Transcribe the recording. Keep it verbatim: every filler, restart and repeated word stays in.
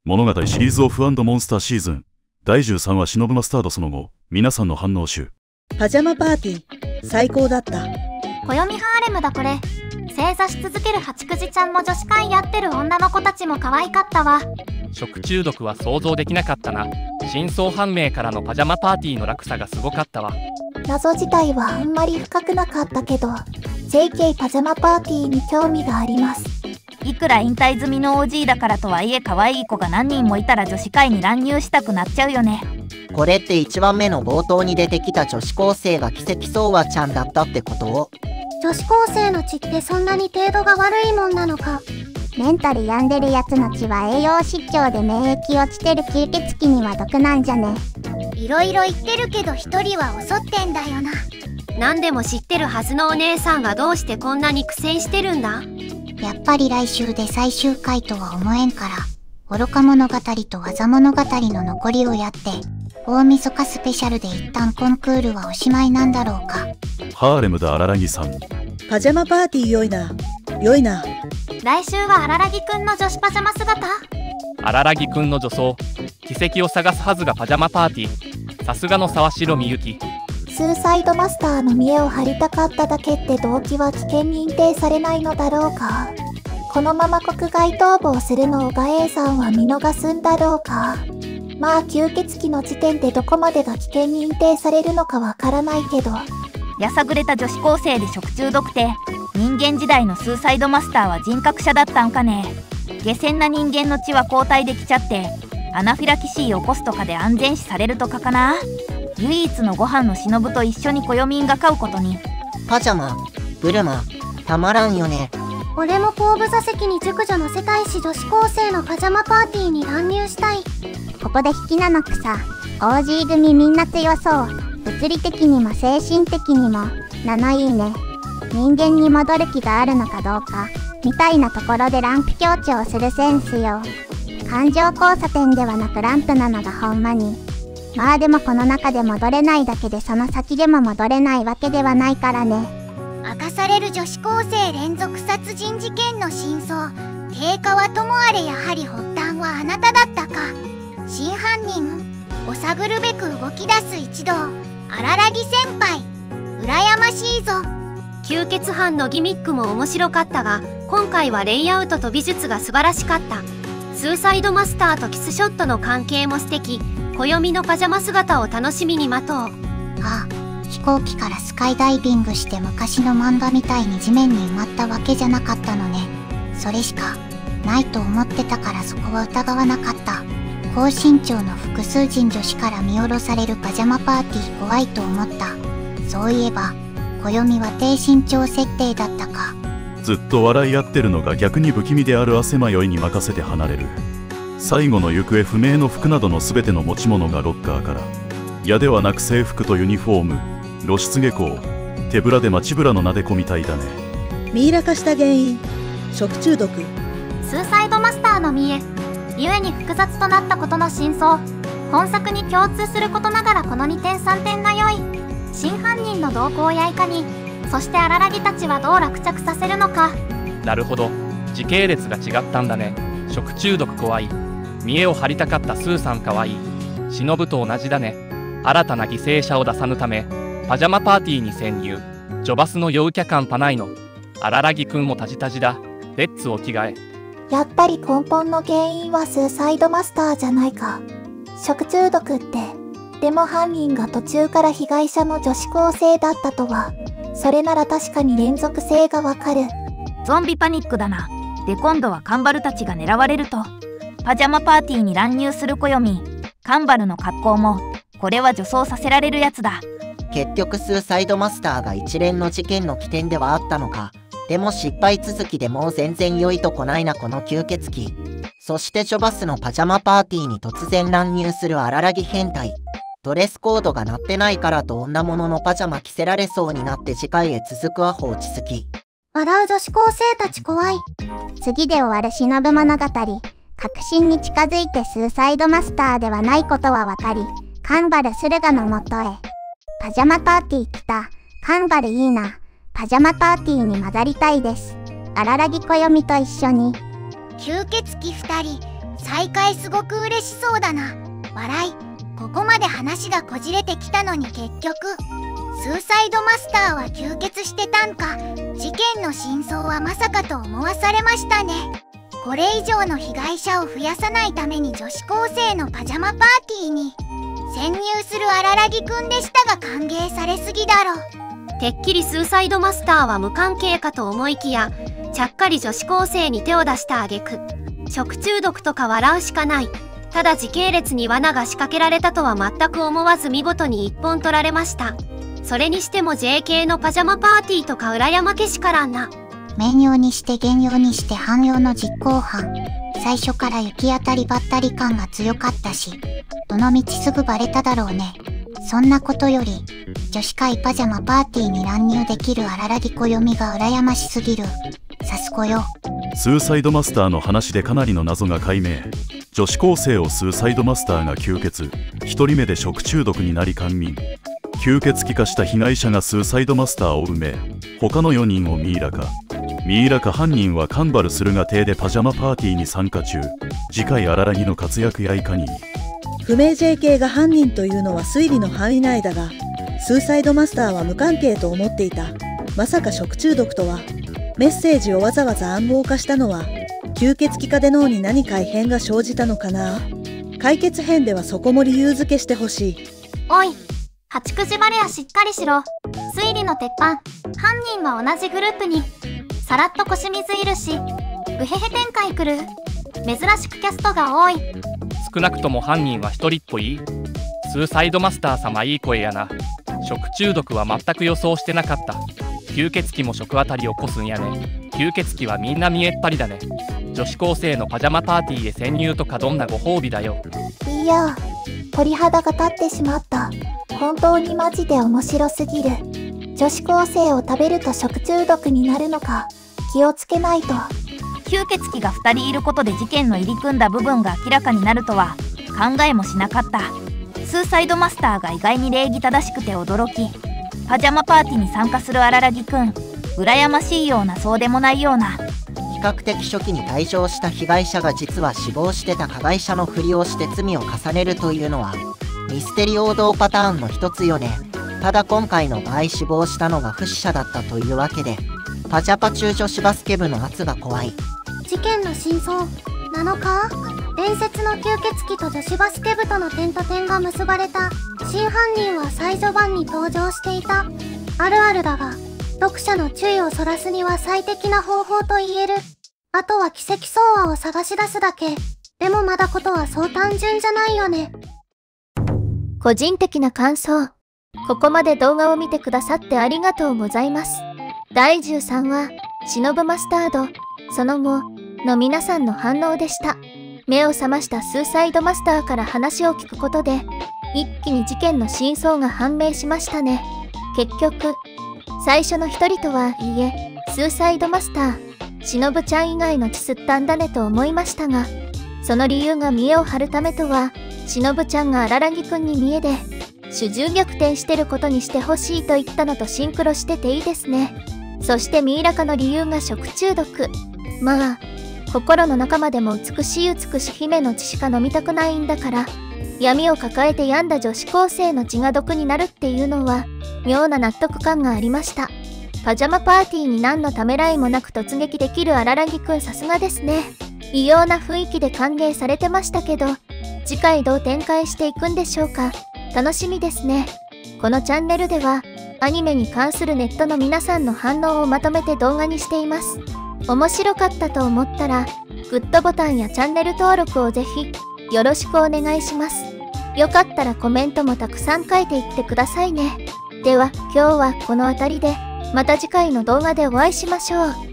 物語シリーズオフ&モンスターシーズンだいじゅうさんわ忍マスタード。その後皆さんの反応集。 パジャマパーティー最高だった。 暦ハーレムだこれ。正座し続ける八九時ちゃんも女子会やってる女の子たちも可愛かったわ。 食中毒は想像できなかったな。真相判明からのパジャマパーティーの落差がすごかったわ。 謎自体はあんまり深くなかったけど ジェイケー パジャマパーティーに興味があります。 いくら引退済みの オージー だからとはいえ可愛い子が何人もいたら女子会に乱入したくなっちゃうよね。 これっていちばんめの冒頭に出てきた女子高生が奇跡相和ちゃんだったってこと？ 女子高生の血ってそんなに程度が悪いもんなのか。 メンタル病んでるやつの血は栄養失調で免疫落ちてる吸血鬼には毒なんじゃね。 いろいろ言ってるけど一人は襲ってんだよな。 何でも知ってるはずのお姉さんがどうしてこんなに苦戦してるんだ。 やっぱり来週で最終回とは思えんから愚か物語と技物語の残りをやって大晦日スペシャルで一旦コンクールはおしまいなんだろうか。 ハーレムだ荒木さん。 パジャマパーティー良いな良いな。 来週は荒木くんの女子パジャマ姿。 荒木くんの女装奇跡を探すはずがパジャマパーティー。さすがの沢城みゆき。 スーサイドマスターの見栄を張りたかっただけって動機は危険認定されないのだろうか。このまま国外逃亡するのをガエイさんは見逃すんだろうか。まあ吸血鬼の時点でどこまでが危険認定されるのかわからないけど。 やさぐれた女子高生で食中毒って人間時代のスーサイドマスターは人格者だったんかね。下船な人間の血は交代できちゃってアナフィラキシーを起こすとかで安全視されるとかかな。唯一のご飯の忍と一緒に暦民が飼うことに。 パジャマ、ブルマ、たまらんよね。 俺も後部座席に熟女乗せたいし女子高生のパジャマパーティーに乱入したい。 ここで引きなのくさ。オージー 組みんな強そう。物理的にも精神的にもなのいいね。人間に戻る気があるのかどうかみたいなところでランプ強調するセンスよ。感情交差点ではなくランプなのがほんまに。まあでもこの中で戻れないだけでその先でも戻れないわけではないからね。 明かされる女子高生連続殺人事件の真相。定価はともあれやはり発端はあなただったか。真犯人を探るべく動き出す一同。荒木先輩羨ましいぞ。 吸血犯のギミックも面白かったが今回はレイアウトと美術が素晴らしかった。スーサイドマスターとキスショットの関係も素敵。暦のパジャマ姿を楽しみに待とう。ああ、飛行機からスカイダイビングして昔の漫画みたいに地面に埋まったわけじゃなかったのね。それしかないと思ってたからそこは疑わなかった。高身長の複数人女子から見下ろされるパジャマパーティー怖いと思った。そういえば暦は低身長設定だったか。 ずっと笑い合ってるのが逆に不気味である汗迷いに任せて離れる。最後の行方不明の服などの全ての持ち物がロッカーから。矢ではなく制服とユニフォーム、露出下校、手ぶらで街ぶらのなでこみたいだね。 ミイラ化した原因、食中毒。 スーサイドマスターの見栄、故に複雑となったことの真相。本作に共通することながらこのにてんさんてんが良い。真犯人の動向やいかに、そして荒木たちはどう落着させるのか。 なるほど、時系列が違ったんだね。食中毒怖い。見栄を張りたかったスーさんかわいい。忍と同じだね。新たな犠牲者を出さぬためパジャマパーティーに潜入。ジョバスの陽キャ感パないの。荒木くんもタジタジだ。レッツお着替え。 やっぱり根本の原因はスーサイドマスターじゃないか。食中毒って。でも犯人が途中から被害者の女子高生だったとは。それなら確かに連続性がわかる。 ゾンビパニックだな。で今度はカンバルたちが狙われると。パジャマパーティーに乱入する暦。カンバルの格好もこれは女装させられるやつだ。 結局スーサイドマスターが一連の事件の起点ではあったのか。でも失敗続きでもう全然良いとこないなこの吸血鬼。そしてジョバスのパジャマパーティーに突然乱入する荒木変態。ドレスコードが鳴ってないからと女物のパジャマ着せられそうになって次回へ続くは放置好き。 笑う女子高生たち怖い。 次で終わる忍物語。確信に近づいてスーサイドマスターではないことはわかり、カンバル駿河のもとへ。パジャマパーティー来た。カンバルいいな。パジャマパーティーに混ざりたいです。荒木暦と一緒に。 吸血鬼ふたり、 再会すごく嬉しそうだな。笑い。ここまで話がこじれてきたのに結局スーサイドマスターは吸血してたんか。事件の真相はまさかと思わされましたね。これ以上の被害者を増やさないために女子高生のパジャマパーティーに潜入する荒らぎくんでしたが歓迎されすぎだろ。 てっきりスーサイドマスターは無関係かと思いきや、ちゃっかり女子高生に手を出した挙句、食中毒とか笑うしかない。ただ時系列に罠が仕掛けられたとは全く思わず見事に一本取られました。それにしても ジェーケー のパジャマパーティーとか裏山けしからんな。 面用にして幻用にして汎用の実行犯。最初から行き当たりばったり感が強かったし、どのみちすぐバレただろうね。そんなことより、女子会パジャマパーティーに乱入できる荒らぎ暦が羨ましすぎる。さすこよ。 スーサイドマスターの話でかなりの謎が解明。女子高生をスーサイドマスターが吸血、ひとりめで食中毒になり感眠。吸血鬼化した被害者がスーサイドマスターを埋め、他のよにんをミイラ化。ミイラ化犯人はカンバル駿河邸でパジャマパーティーに参加中。次回荒らぎの活躍やいかに。 不明 ジェーケー が犯人というのは推理の範囲内だが、スーサイドマスターは無関係と思っていた。まさか食中毒とは。メッセージをわざわざ暗号化したのは、吸血鬼化で脳に何か異変が生じたのかな。解決編ではそこも理由付けしてほしい。 おい、八九時バレアしっかりしろ。推理の鉄板。犯人は同じグループに。さらっと腰水いるし、うへへ展開来る。珍しくキャストが多い。 少なくとも犯人は一人っぽい。スーサイドマスター様いい声やな。食中毒は全く予想してなかった。吸血鬼も食あたり起こすんやね。吸血鬼はみんな見えっ張りだね。女子高生のパジャマパーティーへ潜入とかどんなご褒美だよ。 いや、鳥肌が立ってしまった。本当にマジで面白すぎる。女子高生を食べると食中毒になるのか。気をつけないと。 吸血鬼がふたりいることで事件の入り組んだ部分が明らかになるとは考えもしなかった。スーサイドマスターが意外に礼儀正しくて驚き、パジャマパーティーに参加する荒らぎくん、羨ましいようなそうでもないような。 比較的初期に退場した被害者が実は死亡してた加害者のふりをして罪を重ねるというのはミステリ王道パターンの一つよね。ただ今回の場合死亡したのが不死者だったというわけで、パジャパ中女子バスケ部の圧が怖い。 事件の真相なのか。伝説の吸血鬼と女子バスケ部との点と点が結ばれた。真犯人は最序盤に登場していた。あるあるだが読者の注意をそらすには最適な方法と言える。あとは奇跡相和を探し出すだけ。でもまだことはそう単純じゃないよね。 個人的な感想。ここまで動画を見てくださってありがとうございます。だいじゅうさんわ、忍マスタード、その後の皆さんの反応でした。目を覚ましたスーサイドマスターから話を聞くことで、一気に事件の真相が判明しましたね。結局、最初の一人とはいえ、スーサイドマスター、忍ちゃん以外の血吸ったんだねと思いましたが、その理由が見栄を張るためとは、忍ちゃんが荒らぎくんに見栄で、主従逆転してることにしてほしいと言ったのとシンクロしてていいですね。そしてミイラ化の理由が食中毒。まあ、心の中までも美しい美しい姫の血しか飲みたくないんだから、闇を抱えて病んだ女子高生の血が毒になるっていうのは、妙な納得感がありました。パジャマパーティーに何のためらいもなく突撃できる荒らぎくんさすがですね。異様な雰囲気で歓迎されてましたけど、次回どう展開していくんでしょうか。楽しみですね。このチャンネルでは、アニメに関するネットの皆さんの反応をまとめて動画にしています。面白かったと思ったら、グッドボタンやチャンネル登録をぜひ、よろしくお願いします。よかったらコメントもたくさん書いていってくださいね。では、今日はこの辺りで、また次回の動画でお会いしましょう。